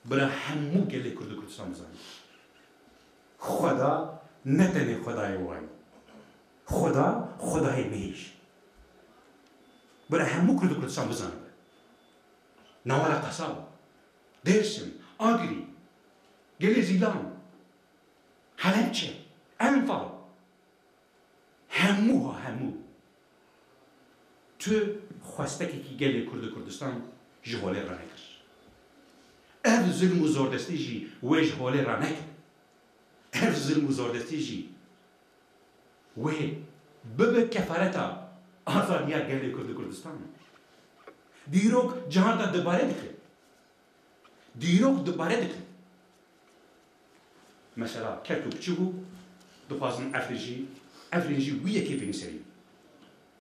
برا همو گله کرد و کردستان بزنی خدا نتنه خدای وای خدا خدای میش برا همو کرد و کردستان بزنی نوارا قصاب درسم آگری گله زیلان حلبچه انفال همو تو خواسته که گله کرد و کردستان جهاله را نکرد اف ظلم و زوردستی جی و جهاله را نکرد اف ظلم و زوردستی جی و ببه کفارتا آزادیا گله کرد و کردستان دیروک جهان دا دوباره دکرد دیروک دوباره دکرد مثلا کرتوک چی بو دخوازن افرینجی ویه که بینی سری